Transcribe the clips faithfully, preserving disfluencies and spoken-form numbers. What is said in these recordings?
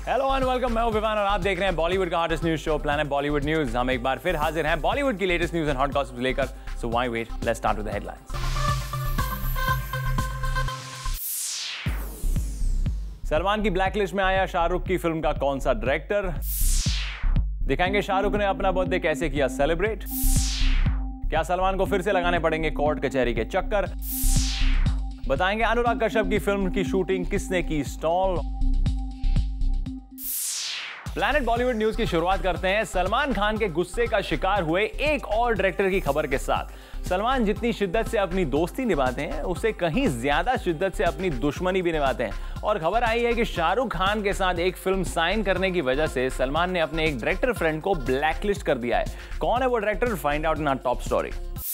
Hello and welcome, मैं हूं विवान और आप देख रहे हैं बॉलीवुड का hottest news show planet Bollywood news. हम एक बार फिर हाजिर हैं बॉलीवुड की latest news and hot gossips लेकर। So why wait, let's start with the headlines. Salman की ब्लैकलिस्ट में आया शाहरुख की फिल्म का कौन सा डायरेक्टर। दिखाएंगे शाहरुख ने अपना बर्थडे कैसे किया सेलिब्रेट। क्या सलमान को फिर से लगाने पड़ेंगे कोर्ट कचहरी के चक्कर। बताएंगे अनुराग कश्यप की फिल्म की शूटिंग किसने की स्टॉल। प्लैनेट बॉलीवुड न्यूज की शुरुआत करते हैं सलमान खान के गुस्से का शिकार हुए एक और डायरेक्टर की खबर के साथ। सलमान जितनी शिद्दत से अपनी दोस्ती निभाते हैं, उससे कहीं ज्यादा शिद्दत से अपनी दुश्मनी भी निभाते हैं। और खबर आई है कि शाहरुख खान के साथ एक फिल्म साइन करने की वजह से सलमान ने अपने एक डायरेक्टर फ्रेंड को ब्लैकलिस्ट कर दिया है। कौन है वो director, find out in our top story.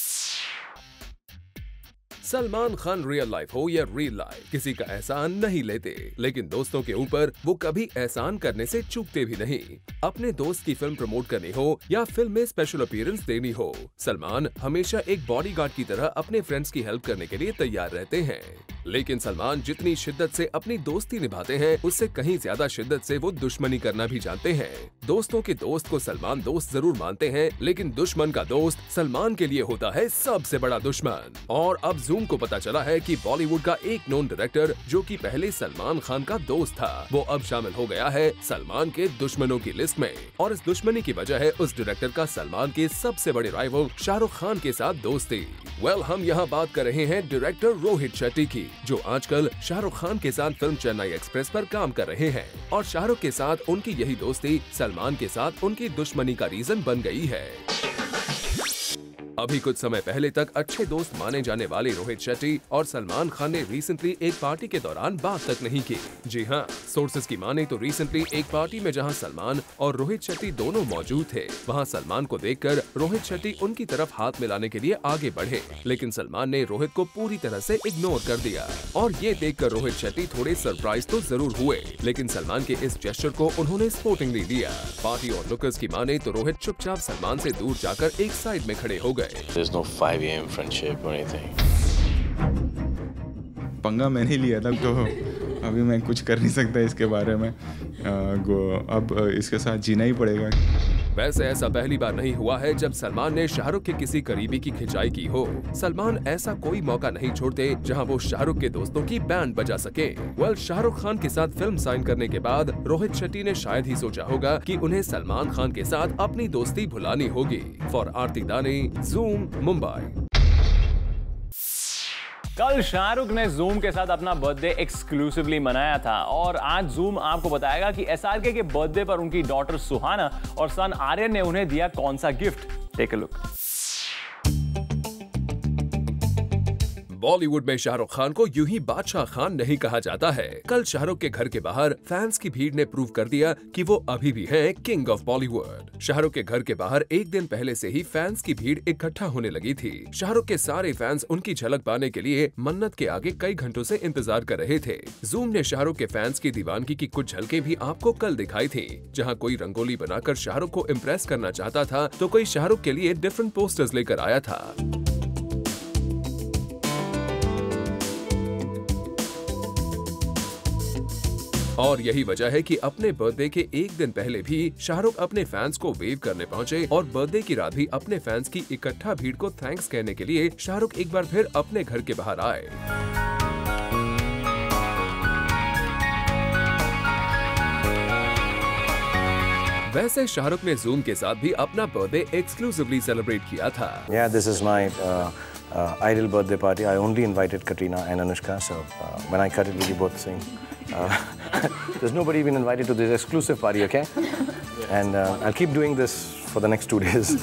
Salman Khan real life हो या रियल लाइफ किसी का एहसान नहीं लेते, लेकिन दोस्तों के ऊपर वो कभी एहसान करने से चूकते भी नहीं। अपने दोस्त की फिल्म प्रमोट करनी हो या फिल्म में स्पेशल अपीयरेंस देनी हो, सलमान हमेशा एक बॉडीगार्ड की तरह अपने फ्रेंड्स की हेल्प करने के लिए तैयार रहते हैं। लेकिन सलमान जितनी शिद्दत से अपनी दोस्ती निभाते हैं, उससे कहीं ज्यादा शिद्दत से वो दुश्मनी करना भी जानते हैं। दोस्तों के दोस्त को सलमान दोस्त जरूर मानते हैं, लेकिन दुश्मन का दोस्त सलमान के लिए होता है सबसे बड़ा दुश्मन। और अब जूम को पता चला है कि बॉलीवुड का एक नोन डायरेक्टर जो कि पहले सलमान खान का दोस्त था, वो अब शामिल हो गया है सलमान के दुश्मनों की लिस्ट में। और इस दुश्मनी की वजह है उस डायरेक्टर का सलमान के सबसे बड़े राइवल शाहरुख खान के साथ दोस्ती। वेल well, हम यहाँ बात कर रहे हैं डायरेक्टर रोहित शेट्टी की, जो आजकल शाहरुख खान के साथ फिल्म चेन्नई एक्सप्रेस पर काम कर रहे हैं। और शाहरुख के साथ उनकी यही दोस्ती सलमान के साथ उनकी दुश्मनी का रीजन बन गई है। अभी कुछ समय पहले तक अच्छे दोस्त माने जाने वाले रोहित शेट्टी और सलमान खान ने रिसेंटली एक पार्टी के दौरान बात तक नहीं की। जी हाँ, सोर्सेज की माने तो रिसेंटली एक पार्टी में जहां सलमान और रोहित शेट्टी दोनों मौजूद थे, वहां सलमान को देखकर रोहित शेट्टी उनकी तरफ हाथ मिलाने के लिए आगे बढ़े, लेकिन सलमान ने रोहित को पूरी तरह से इग्नोर कर दिया। और ये देखकर रोहित शेट्टी थोड़े सरप्राइज तो जरूर हुए, लेकिन सलमान के इस जेस्चर को उन्होंने स्पोर्टिंगली लिया। पार्टी और लुकर्स की माने तो रोहित चुपचाप सलमान से दूर जाकर एक साइड में खड़े हो गए। There's no five A M friendship or anything. पंगा मैंने लिया था, तो अभी मैं कुछ कर नहीं सकता इसके बारे में। अब इसके साथ जीना ही पड़ेगा। वैसे ऐसा पहली बार नहीं हुआ है जब सलमान ने शाहरुख के किसी करीबी की खिंचाई की हो। सलमान ऐसा कोई मौका नहीं छोड़ते जहां वो शाहरुख के दोस्तों की बैंड बजा सके। वेल, शाहरुख खान के साथ फिल्म साइन करने के बाद रोहित शेट्टी ने शायद ही सोचा होगा कि उन्हें सलमान खान के साथ अपनी दोस्ती भुलानी होगी। फॉर आरती दानी, जूम, मुंबई। कल शाहरुख ने जूम के साथ अपना बर्थडे एक्सक्लूसिवली मनाया था और आज जूम आपको बताएगा कि एसआरके के बर्थडे पर उनकी डॉटर सुहाना और सन आर्यन ने उन्हें दिया कौन सा gift. Take a look. Bollywood में शाहरुख खान को यूं ही बादशाह खान नहीं कहा जाता है। कल शाहरुख के घर के बाहर फैंस की भीड़ ने प्रूव कर दिया कि वो अभी भी हैं किंग ऑफ बॉलीवुड। शाहरुख के घर के बाहर एक दिन पहले से ही फैंस की भीड़ इकट्ठा होने लगी थी। शाहरुख के सारे फैंस उनकी झलक पाने के लिए मन्नत के आगे कई घंटों से इंतजार कर रहे थे। जूम ने शाहरुख के फैंस की दीवानगी की कुछ झलकें भी आपको कल दिखाई थी, जहाँ कोई रंगोली बनाकर शाहरुख को इम्प्रेस करना चाहता था, तो कोई शाहरुख के लिए डिफरेंट पोस्टर्स लेकर आया था। और यही वजह है कि अपने बर्थडे के एक दिन पहले भी शाहरुख अपने फैंस को वेव करने पहुंचे और बर्थडे की रात भी अपने फैंस की इकट्ठा भीड़ को थैंक्स कहने के लिए शाहरुख एक बार फिर अपने घर के बाहर आए। वैसे शाहरुख ने जूम के साथ भी अपना बर्थडे एक्सक्लूसिवली सेलिब्रेट किया था। Yeah, this is my uh, uh, ideal birthday party. I only invited Katrina and Anushka, so uh, when I cut it, will you both sing? Uh, there's nobody been invited to this exclusive party, okay? And uh, I'll keep doing this for the next two days.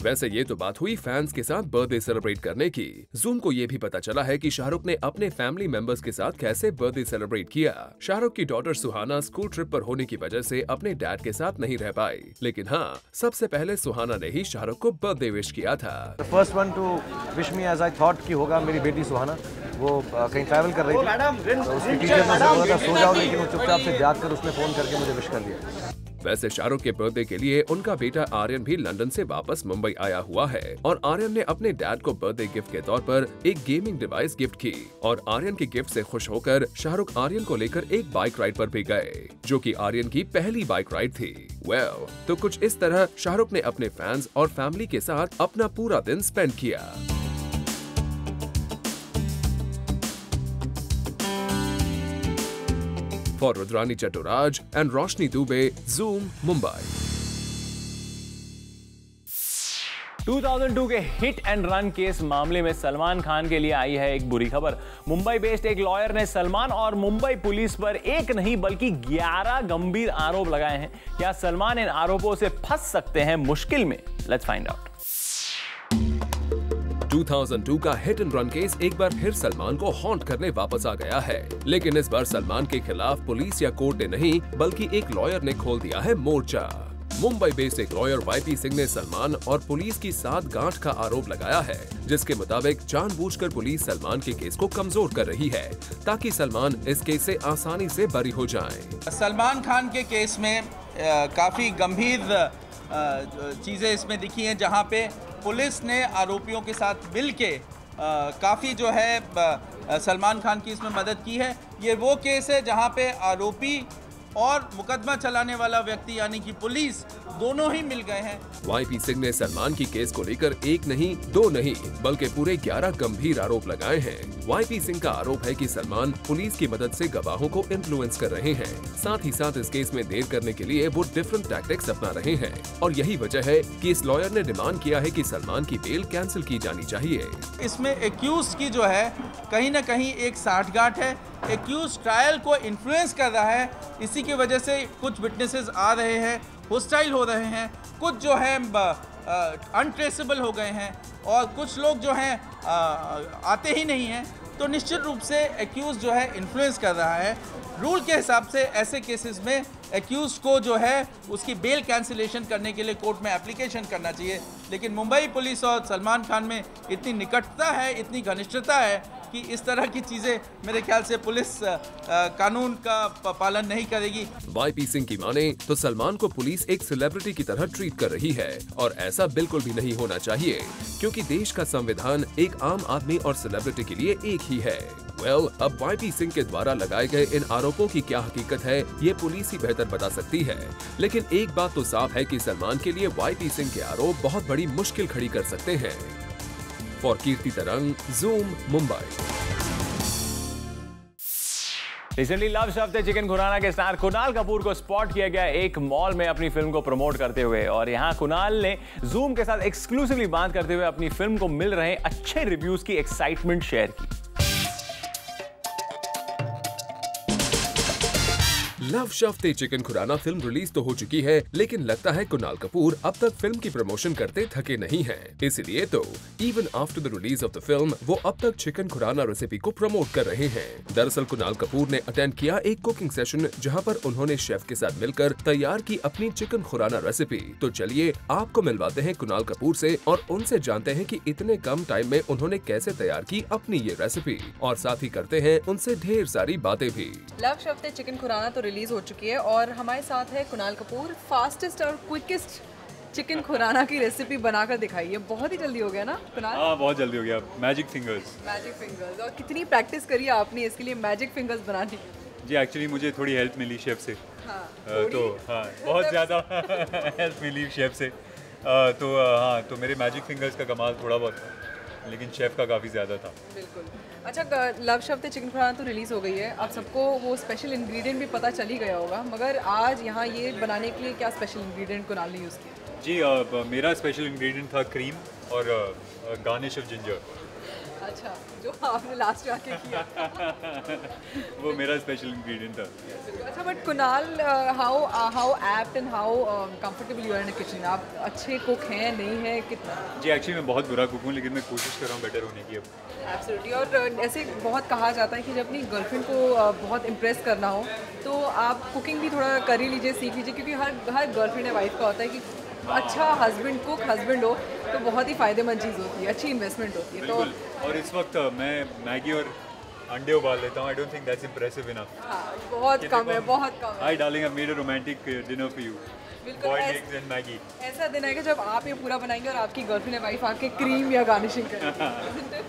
वैसे ये तो बात हुई fans के साथ birthday celebrate करने की। Zoom को ये भी पता चला है कि शाहरुख ने अपने फैमिली मेंबर्स के साथ कैसे बर्थडे सेलिब्रेट किया। शाहरुख की डॉटर सुहाना स्कूल ट्रिप पर होने की वजह से अपने डैड के साथ नहीं रह पाई, लेकिन हाँ, सबसे पहले सुहाना ने ही शाहरुख को बर्थडे विश किया था। First one to wish me as I thought कि होगा मेरी बेटी सुहाना। वो कहीं ट्रैवल कर रही थी, तो उसकी टीचर ने बोला था सो जाओ, लेकिन वो चुपचाप से जागकर उसने फोन करके मुझे विश कर दिया। वैसे शाहरुख के बर्थडे के लिए उनका बेटा आर्यन भी लंदन से वापस मुंबई आया हुआ है और आर्यन ने अपने डैड को बर्थडे गिफ्ट के तौर पर एक गेमिंग डिवाइस गिफ्ट की और आर्यन के गिफ्ट से खुश होकर शाहरुख आर्यन को लेकर एक बाइक राइड पर भी गए, जो कि आर्यन की पहली बाइक राइड थी। वेल well, तो कुछ इस तरह शाहरुख ने अपने फैंस और फैमिली के साथ अपना पूरा दिन स्पेंड किया। For Rudrani Chattoraj and Roshni Dubey, Zoom, Mumbai. दो हज़ार दो के हिट एंड रन केस मामले में सलमान खान के लिए आई है एक बुरी खबर। मुंबई बेस्ड एक लॉयर ने सलमान और मुंबई पुलिस पर एक नहीं बल्कि ग्यारह गंभीर आरोप लगाए हैं। क्या सलमान इन आरोपों से फंस सकते हैं मुश्किल में? Let's find out. दो हज़ार दो का हिट एंड रन केस एक बार फिर सलमान को हॉन्ट करने वापस आ गया है, लेकिन इस बार सलमान के खिलाफ पुलिस या कोर्ट ने नहीं बल्कि एक लॉयर ने खोल दिया है मोर्चा। मुंबई बेस्ड एक लॉयर वाईपी सिंह ने सलमान और पुलिस की साथ गांठ का आरोप लगाया है, जिसके मुताबिक जानबूझकर पुलिस सलमान के केस को कमजोर कर रही है ताकि सलमान इस केस से आसानी से बरी हो जाएं। सलमान खान के केस में आ, काफी गंभीर चीजें इसमें दिखी हैं, जहां पे पुलिस ने आरोपियों के साथ मिलके काफ़ी जो है सलमान खान की इसमें मदद की है। ये वो केस है जहां पे आरोपी और मुकदमा चलाने वाला व्यक्ति यानी कि पुलिस दोनों ही मिल गए हैं। वाईपी सिंह ने सलमान की केस को लेकर एक नहीं दो नहीं बल्कि पूरे ग्यारह गंभीर आरोप लगाए हैं। वाईपी सिंह का आरोप है कि सलमान पुलिस की मदद से गवाहों को इन्फ्लुएंस कर रहे हैं, साथ ही साथ इस केस में देर करने के लिए वो डिफरेंट टैक्टिक्स अपना रहे हैं और यही वजह है कि इस लॉयर ने डिमांड किया है कि सलमान की बेल कैंसिल की जानी चाहिए। इसमें एक्यूज की जो है कहीं न कहीं एक साठगांठ है। एक्यूज ट्रायल को इन्फ्लुएंस कर रहा है, इसी की वजह से कुछ विटनेसेस आ रहे हैं, होस्टाइल हो रहे हैं, कुछ जो है अनट्रेसेबल हो गए हैं और कुछ लोग जो हैं आते ही नहीं हैं। तो निश्चित रूप से एक्यूज जो है इन्फ्लुएंस कर रहा है। रूल के हिसाब से ऐसे केसेस में एक्यूज को जो है उसकी बेल कैंसिलेशन करने के लिए कोर्ट में एप्लीकेशन करना चाहिए, लेकिन मुंबई पुलिस और सलमान खान में इतनी निकटता है, इतनी घनिष्ठता है कि इस तरह की चीजें मेरे ख्याल से पुलिस आ, कानून का पालन नहीं करेगी। वाईपी सिंह की माने तो सलमान को पुलिस एक सेलिब्रिटी की तरह ट्रीट कर रही है और ऐसा बिल्कुल भी नहीं होना चाहिए, क्योंकि देश का संविधान एक आम आदमी और सेलिब्रिटी के लिए एक ही है। वेल well, अब वाईपी सिंह के द्वारा लगाए गए इन आरोपों की क्या हकीकत है ये पुलिस ही बेहतर बता सकती है, लेकिन एक बात तो साफ है कि सलमान के लिए वाईपी सिंह के आरोप बहुत बड़ी मुश्किल खड़ी कर सकते हैं। For Kirti Tarang, zoom, Mumbai. Recently love शफ्त चिकन खुराना के स्टार कुणाल कपूर को स्पॉट किया गया एक मॉल में अपनी फिल्म को प्रमोट करते हुए, और यहाँ कुणाल ने जूम के साथ एक्सक्लूसिवली बात करते हुए अपनी फिल्म को मिल रहे अच्छे रिव्यूज की एक्साइटमेंट शेयर की। लव शफ्ते चिकन खुराना फिल्म रिलीज तो हो चुकी है, लेकिन लगता है कुणाल कपूर अब तक फिल्म की प्रमोशन करते थके नहीं हैं। इसलिए तो even after the release of the film वो अब तक चिकन खुराना रेसिपी को प्रमोट कर रहे हैं। दरअसल कुणाल कपूर ने अटेंड किया एक कुकिंग सेशन जहां पर उन्होंने शेफ के साथ मिलकर तैयार की अपनी चिकन खुराना रेसिपी। तो चलिए आपको मिलवाते हैं कुणाल कपूर से और उनसे जानते हैं कि इतने कम टाइम में उन्होंने कैसे तैयार की अपनी ये रेसिपी, और साथ ही करते हैं उनसे ढेर सारी बातें भी। लव शफ्ते चिकन खुराना तो रिलीज हो चुकी है और हमारे साथ है कुणाल कपूर। फास्टेस्ट और क्विकेस्ट चिकन खुराना की रेसिपी बनाकर दिखाई है। बहुत ही जल्दी हो गया ना कुणाल? हाँ, बहुत जल्दी हो गया। Magic fingers. Magic fingers. और कितनी प्रैक्टिस करी आपने इसके लिए मैजिक फिंगर्स बनाने की? जी एक्चुअली मुझे थोड़ी हेल्प मिली शेफ से। हाँ, तो हाँ बहुत ज़्यादा हेल्प मिली शेफ से। आ, तो हाँ तो मेरे मैजिक फिंगर्स का कमाल थोड़ा बहुत था, लेकिन शेफ का काफ़ी ज़्यादा था। बिल्कुल। अच्छा, लव शफ्ते चिकन खुराना तो रिलीज़ हो गई है, अब सबको वो स्पेशल इंग्रेडिएंट भी पता चल ही गया होगा, मगर आज यहाँ ये बनाने के लिए क्या स्पेशल इंग्रेडिएंट कुणाल ने यूज़ किया? जी आ, मेरा स्पेशल इंग्रेडिएंट था क्रीम और गार्निश ऑफ जिंजर। अच्छा, जो आपने लास्ट में आके किया। वो मेरा स्पेशल इंग्रेडिएंट था। अच्छा, but Kunal, how how apt and how comfortable you are in the kitchen? आप अच्छे कुक हैं, नहीं है, कितना? जी एक्चुअली मैं बहुत बुरा कुक हूँ, लेकिन मैं कोशिश कर रहा हूँ बेटर होने की अब। एब्सोल्युटली। और uh, ऐसे बहुत कहा जाता है कि जब अपनी गर्लफ्रेंड को uh, बहुत इम्प्रेस करना हो तो आप कुकिंग भी थोड़ा कर ही लीजिए, सीख लीजिए, क्योंकि हर हर गर्लफ्रेंड या वाइफ का होता है कि अच्छा हस्बैंड कुक हस्बैंड हो तो बहुत ही फ़ायदेमंद चीज़ होती है, अच्छी इन्वेस्टमेंट होती है। तो और इस वक्त मैं मैगी और अंडे उबाल लेता हूँ। I don't think that's impressive enough. हाँ, बहुत कम है, बहुत कम है। Hi darling, I made a romantic dinner for you. बिल्कुल। Boiled eggs and Maggi. ऐसा दिन आएगा जब आप ये पूरा बनाएंगे और आपकी गर्लफ्रेंड या वाइफ आके क्रीम या गार्निशिंग करेंगे।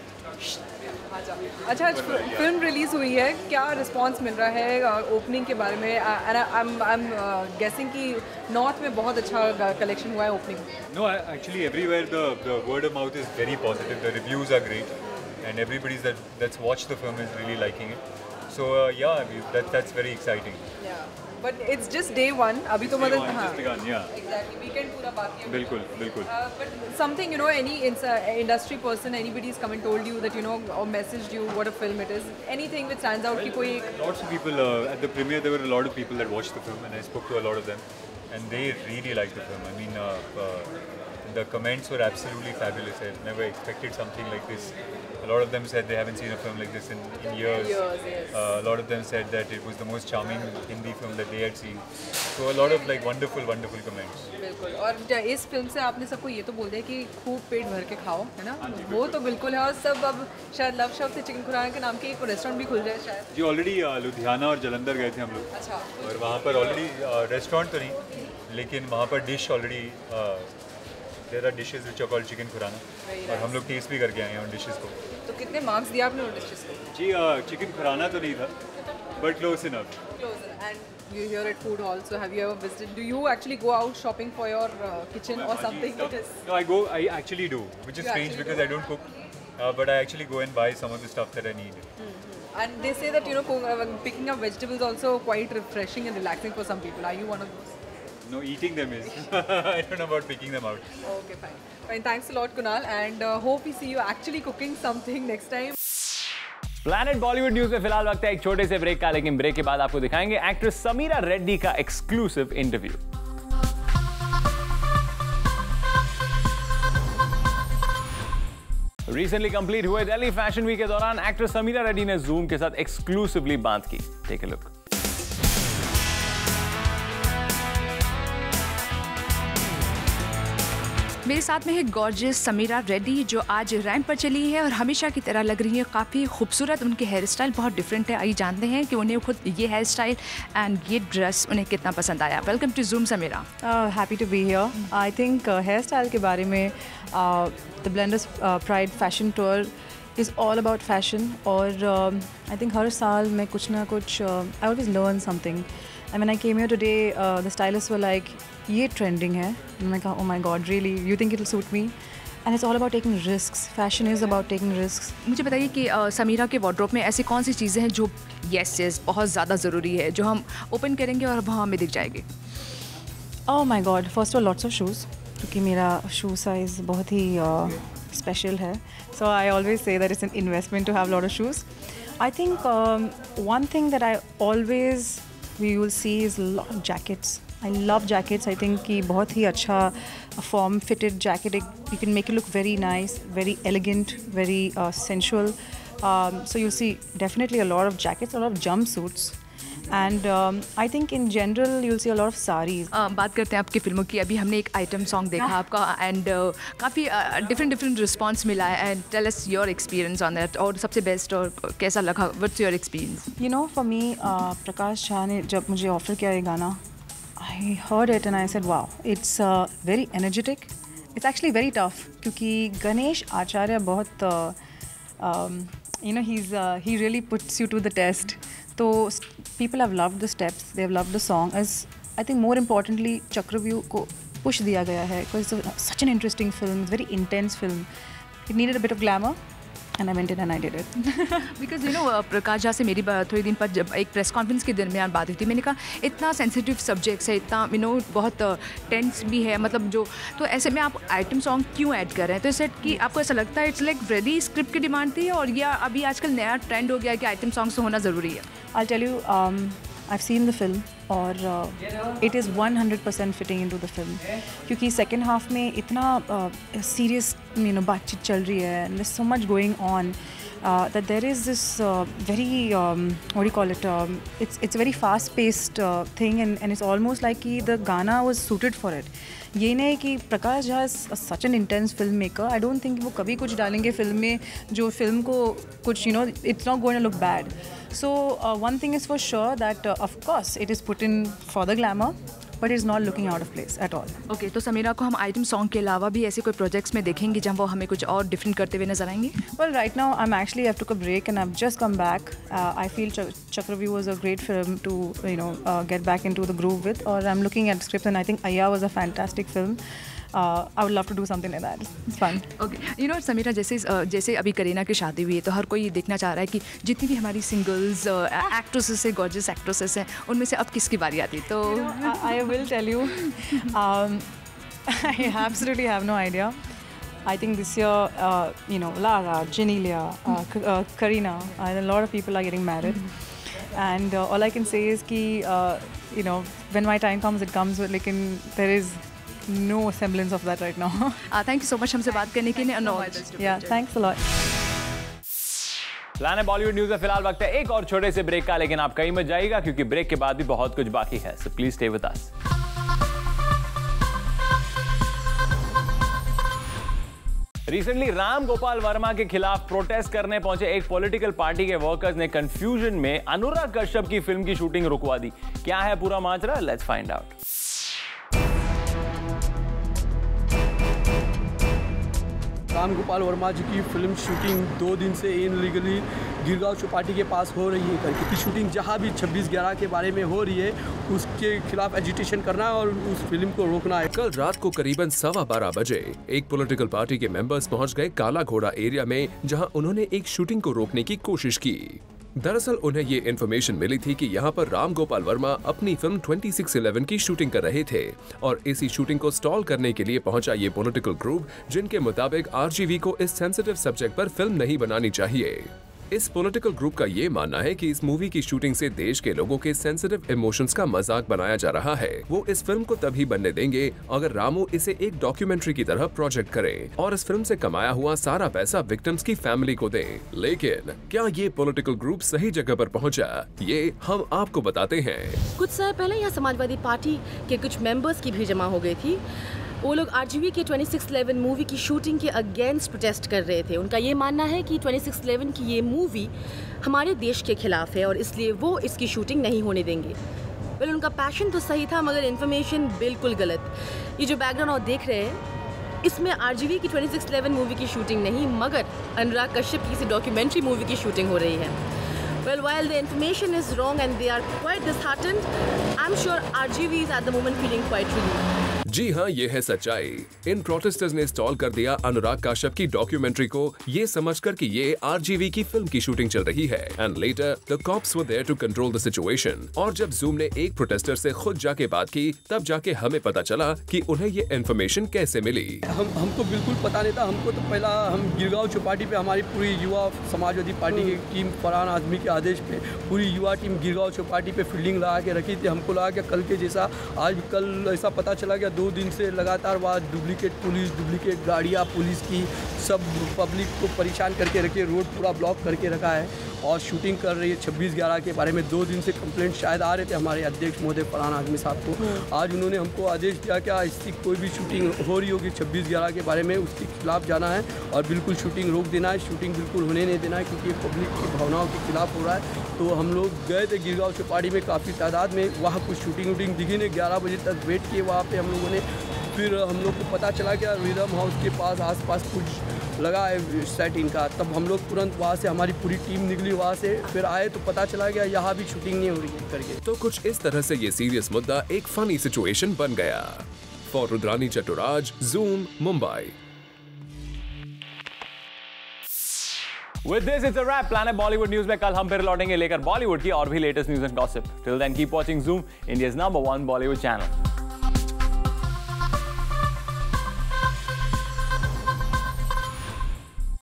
अच्छा, आज फिल्म रिलीज हुई है, क्या रिस्पांस मिल रहा है ओपनिंग के बारे में? आई एम गेसिंग कि नॉर्थ में बहुत अच्छा कलेक्शन हुआ है opening. No, actually everywhere the the word of mouth is very positive, the reviews are great and everybody that that's watched the film is really liking it. So yeah, that that's very exciting. But it's just day one अभी तो मतलब हाँ exactly weekend पूरा बाकी है। बिल्कुल बिल्कुल। But something, you know, any industry person, anybody is come and told you that, you know, और messaged you what a film it is, anything which stands out कि कोई एक lots of people uh, at the premiere there were a lot of people that watched the film and I spoke to a lot of them and they really liked the film. I mean uh, uh, the comments were absolutely fabulous. I never expected something like this. A lot of them said they haven't seen a film like this in, in years. years yes. Uh, a lot of them said that it was the most charming Hindi film that they had seen. So a lot of like wonderful, wonderful comments. बिल्कुल। और इस film से आपने सबको ये तो बोल दिया कि खूब पेट भर के खाओ, है ना? वो तो बिल्कुल है। और सब अब शायद लव शब्द से चिकन खुराना के नाम के एक रेस्टोरेंट भी खुल जाए शायद। जी ऑलरेडी लुधियाना और जलंधर गए थे हम लोग। अच्छा। और वहाँ पर ऑलरेडी रेस्टोरेंट तो नहीं, लेकिन वहाँ पर dish already there are dishes which are called chicken Khurana, और हम लोग टेस्ट भी करके आए हैं उन डिशेस को। तो कितने मार्क्स दिया आपने उन डिशेस को? जी चिकन खुराना तो नहीं था, but close enough. Closer. And you here at food hall, so have you ever visited? Do you actually go out shopping for your uh, kitchen or something? It is. No, I go. I actually do, which is You strange actually because do? I don't cook, uh, but I actually go and buy some of the stuff that I need. And they say that, you know, co- uh, picking up vegetables also quite refreshing and relaxing for some people. Are you one of those? No, eating them is. I don't know about picking them out. Okay, fine. Fine. Thanks a lot, Kunal, and uh, hope we see you actually cooking something next time. Planet Bollywood news में फिलहाल वक्त है एक छोटे से break का, लेकिन break के बाद आपको दिखाएंगे एक्ट्रेस समीरा रेड्डी का एक्सक्लूसिव इंटरव्यू। रिसेंटली कंप्लीट हुए दिल्ली फैशन वीक के दौरान एक्ट्रेस समीरा रेड्डी ने जूम के साथ एक्सक्लूसिवली बात की। Take a look. मेरे साथ में है गॉर्जियस समीरा रेड्डी, जो आज रैंप पर चली है और हमेशा की तरह लग रही है काफ़ी खूबसूरत। उनके हेयर स्टाइल बहुत डिफरेंट है। आइए जानते हैं कि उन्हें खुद ये हेयर स्टाइल एंड ये ड्रेस उन्हें कितना पसंद आया। Welcome to zoom Sameera. Happy to be here. I think hair style के बारे में the blenders pride fashion tour is all about fashion, और आई थिंक हर साल मैं कुछ ना कुछ I always learn something. I mean I came here today, the stylist were like ये ट्रेंडिंग है। मैं कहा, oh my god really, you think it will suit me? And it's all about taking risks. Fashion is about taking risks. मुझे बताइए कि uh, Samira के wardrobe में ऐसी कौन सी चीज़ें हैं जो येस येस बहुत ज़्यादा ज़रूरी है, जो हम ओपन करेंगे और वहाँ हमें दिख जाएगी? Oh my god, first of all lots of shoes, क्योंकि मेरा शू साइज़ बहुत ही स्पेशल है। So I always say that it's an investment to have lot of shoes. I think one thing that I always we will see is lot of jackets. I love jackets. I think कि बहुत ही अच्छा form fitted jacket, you can make it look very nice, very elegant, very uh, sensual. Um, so you'll see definitely a lot of jackets, a lot of jumpsuits, and um, I think in general you'll see a lot of sarees. uh, बात करते हैं आपकी फिल्मों की। अभी हमने एक item song देखा आपका एंड uh, काफ़ी डिफरेंट डिफरेंट रिस्पॉन्स मिला है, and tell us your experience on that, और सबसे बेस्ट और कैसा लगा, what's your experience? You know, for me, uh, Prakash Jha ने जब मुझे ऑफर किया ये गाना, I heard it and I said, wow, it's uh, very energetic. It's actually very tough क्योंकि गणेश आचार्य बहुत uh, um, you know, he's uh, he really puts you to the test. So people have loved the steps, they have loved the song. As I think more importantly, Chakravyuh को push दिया गया है because it's a, such an interesting film, it's a very intense film. It needed a bit of glamour and I went in and I did it. Because you know Prakash Jha से मेरी बात थोड़ी दिन पर जब एक प्रेस कॉन्फ्रेंस के दरमियान बात हुई थी, मैंने कहा इतना सेंसिटिव सब्जेक्ट्स है, इतना यू नो बहुत टेंस भी है, मतलब जो तो ऐसे में आप आइटम सॉन्ग क्यों ऐड कर रहे हैं? तो सेट कि आपको ऐसा लगता है इट्स लाइक रेडी स्क्रिप्ट की डिमांड थी, और या अभी आजकल नया ट्रेंड हो गया कि आइटम सॉन्ग्स होना ज़रूरी है? I'll tell you, um, I've seen the film और uh, it is one hundred percent fitting into the film, क्योंकि second half में इतना uh, serious you know बातचीत चल रही है, and there's so much going on uh, that there is this uh, very um, what do you call it? Um, it's it's a very fast-paced uh, thing, and and it's almost like कि the गाना was suited for it. ये नहीं कि Prakash Jha is such an intense film maker, I don't think वो कभी कुछ डालेंगे film में जो फिल्म को कुछ you know it's not going to look bad. So one thing is for sure that of course it is put in for the glamour, but is not looking out of place at all. Okay, तो समीरा को हम item song के अलावा भी ऐसे कोई projects में देखेंगे जहाँ वो हमें कुछ और डिफरेंट करते हुए नजर आएंगे? Well, right now I'm actually I took a break and I've just come back. Uh, I feel Ch- Chakravyuh was a great film to you know uh, get back into the groove with. Or I'm looking at scripts and I think Ayya was a fantastic film. Uh, I would love to do something like that. It's fun. Okay, you know Samira, जैसे जैसे अभी करीना की शादी हुई है तो हर कोई ये देखना चाह रहा है कि जितनी भी हमारी सिंगल्स एक्ट्रेसेस है, गॉर्जियस एक्ट्रेसेस हैं, उनमें से अब किसकी बारी आती है? तो I, I will tell you, um, I absolutely have no idea. I think this year, uh, you know, Lara, Genelia, uh, K- uh, Kareena, and a lot of people are getting married. And uh, all I can say is कि, uh, you know, when my time comes, it comes. But like, there is no semblance of that right now. Thank you so much हमसे बात करने के लिए. Yeah, thanks a lot. लाने Bollywood news में फिलहाल वक्त है एक और छोटे से ब्रेक का, लेकिन आप कहीं मत जाइएगा क्योंकि ब्रेक के बाद भी बहुत कुछ बाकी है. So please stay with us. Recently Ram Gopal Varma के खिलाफ प्रोटेस्ट करने पहुंचे एक पॉलिटिकल पार्टी के वर्कर्स ने कंफ्यूजन में अनुराग कश्यप की फिल्म की शूटिंग रुकवा दी. क्या है पूरा माजरा? Let's find out. Ram Gopal Varma ji की फिल्म शूटिंग दो दिन से इनलीगली गिरगांव चौपाटी के पास हो रही है, करके की शूटिंग जहां भी छब्बीस ग्यारह के बारे में हो रही है उसके खिलाफ एजिटेशन करना है और उस फिल्म को रोकना है. कल रात को करीबन सवा बारह बजे एक पॉलिटिकल पार्टी के मेंबर्स पहुंच गए काला घोड़ा एरिया में, जहां उन्होंने एक शूटिंग को रोकने की कोशिश की. दरअसल उन्हें ये इन्फॉर्मेशन मिली थी कि यहाँ पर राम गोपाल वर्मा अपनी फिल्म छब्बीस ग्यारह की शूटिंग कर रहे थे और इसी शूटिंग को स्टॉल करने के लिए पहुंचा ये पॉलिटिकल ग्रुप, जिनके मुताबिक आरजीवी को इस सेंसिटिव सब्जेक्ट पर फिल्म नहीं बनानी चाहिए. इस पॉलिटिकल ग्रुप का ये मानना है कि इस मूवी की शूटिंग से देश के लोगों के सेंसिटिव इमोशंस का मजाक बनाया जा रहा है. वो इस फिल्म को तभी बनने देंगे अगर रामू इसे एक डॉक्यूमेंट्री की तरह प्रोजेक्ट करे और इस फिल्म से कमाया हुआ सारा पैसा विक्टिम्स की फैमिली को दे. लेकिन क्या ये पॉलिटिकल ग्रुप सही जगह पर पहुंचा? ये हम आपको बताते हैं. कुछ समय पहले यहाँ समाजवादी पार्टी के कुछ मेंबर्स की भीड़ जमा हो गई थी. वो लोग आरजीवी के छब्बीस ग्यारह मूवी की शूटिंग के अगेंस्ट प्रोटेस्ट कर रहे थे. उनका ये मानना है कि छब्बीस ग्यारह की ये मूवी हमारे देश के खिलाफ है और इसलिए वो इसकी शूटिंग नहीं होने देंगे. वेल, उनका पैशन तो सही था मगर इन्फॉर्मेशन बिल्कुल गलत. ये जो बैकग्राउंड आप देख रहे हैं इसमें आरजीवी की छब्बीस ग्यारह मूवी की शूटिंग नहीं मगर अनुराग कश्यप की किसी डॉक्यूमेंट्री मूवी की शूटिंग हो रही है. Well, while the information is wrong and they are quite disheartened, I'm sure R G V is at the moment feeling quite relieved. जी हाँ, ये है सच्चाई. इन प्रोटेस्टर्स ने स्टॉल कर दिया अनुराग कश्यप की डॉक्यूमेंट्री को, ये समझकर कि ये आरजीवी की फिल्म की शूटिंग चल रही है. And later the cops were there to control the situation. और जब जूम ने एक प्रोटेस्टर से खुद जाके बात की तब जाके हमें पता चला कि उन्हें ये इन्फॉर्मेशन कैसे मिली. हम हमको बिल्कुल पता नहीं था. हमको तो पहला हम गिरगांव चौपाटी पे हमारी पूरी युवा समाजवादी पार्टी की टीम फरहान आजमी के आदेश पे पूरी युवा टीम गिरगांव चौपाटी पे फील्डिंग लगा के रखी थी. हमको लगा कि कल के जैसा आज कल ऐसा पता चला गया दो दिन से लगातार वहाँ डुप्लीकेट पुलिस, डुप्लीकेट गाड़ियाँ पुलिस की सब पब्लिक को परेशान करके रखी है. रोड पूरा ब्लॉक करके रखा है और शूटिंग कर रही है छब्बीस ग्यारह के बारे में. दो दिन से कंप्लेंट शायद आ रहे थे हमारे अध्यक्ष महोदय फरहान आजमी साहब को. आज उन्होंने हमको आदेश दिया कि इसकी कोई भी शूटिंग हो रही होगी छब्बीस ग्यारह के बारे में उसके खिलाफ जाना है और बिल्कुल शूटिंग रोक देना है. शूटिंग बिल्कुल होने नहीं देना है क्योंकि पब्लिक की भावनाओं के खिलाफ हो रहा है. तो हम लोग गए थे गिरगांव चौपाटी में काफ़ी तादाद में. वहाँ कुछ शूटिंग वूटिंग दिखी नहीं. ग्यारह बजे तक वेट किए वहाँ पर हम लोगों ने. फिर हम लोग को पता चला कि रिदम हाउस के पास आसपास कुछ लगा है सेट इनका. तब हम लोग तुरंत वहाँ से हमारी पूरी टीम निकली वहाँ से. फिर आए तो पता चला गया यहाँ भी शूटिंग नहीं हो रही है करके. तो कुछ इस तरह से ये सीरियस मुद्दा एक फनी सिचुएशन बन गया. For Rudrani Chattoraj, zoom, Mumbai. With this, it's a wrap. Planet Bollywood News में कल हम फिर लौटेंगे लेकर बॉलीवुड की और भी latest news and gossip. Till then, keep watching Zoom, India's number one Bollywood channel.